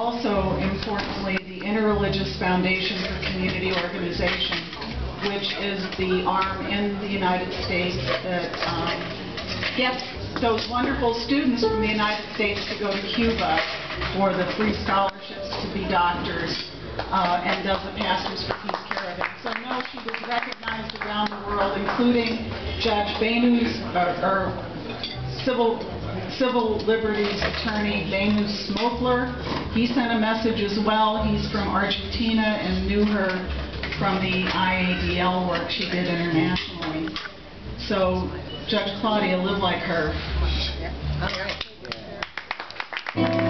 also, importantly, the Interreligious Foundation for Community Organization, which is the arm in the United States that gets those wonderful students from the United States to go to Cuba for the free scholarships to be doctors, and does the Pastors for Peace Caravan. So no, she was recognized around the world, including Judge Benu's, or civil liberties attorney Benu Smokler. He sent a message as well. He's from Argentina and knew her from the IADL work she did internationally. So, Judge Claudia, live like her. All right.